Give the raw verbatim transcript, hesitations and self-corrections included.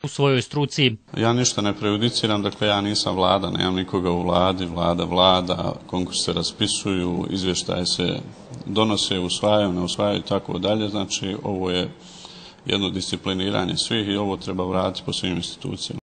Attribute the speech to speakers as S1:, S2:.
S1: u svojoj struci.
S2: Ja ništa ne prejudiciram, dakle ja nisam vlada, nemam nikoga u vladi, vlada vlada, konkursi se raspisuju, izvještaje se donose, usvajaju, ne usvajaju i tako dalje. Znači ovo je jedno discipliniranje svih i ovo treba vratiti po svim institucijama.